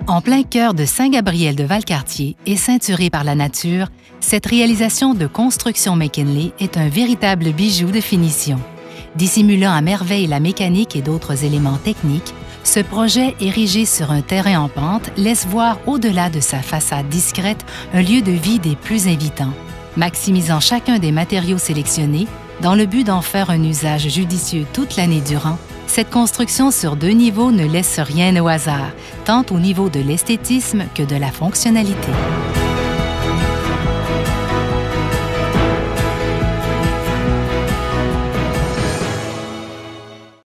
En plein cœur de Saint-Gabriel-de-Valcartier et ceinturée par la nature, cette réalisation de construction McKinley est un véritable bijou de finition. Dissimulant à merveille la mécanique et d'autres éléments techniques, ce projet érigé sur un terrain en pente laisse voir au-delà de sa façade discrète un lieu de vie des plus invitants. Maximisant chacun des matériaux sélectionnés, dans le but d'en faire un usage judicieux toute l'année durant, cette construction sur 2 niveaux ne laisse rien au hasard, tant au niveau de l'esthétisme que de la fonctionnalité.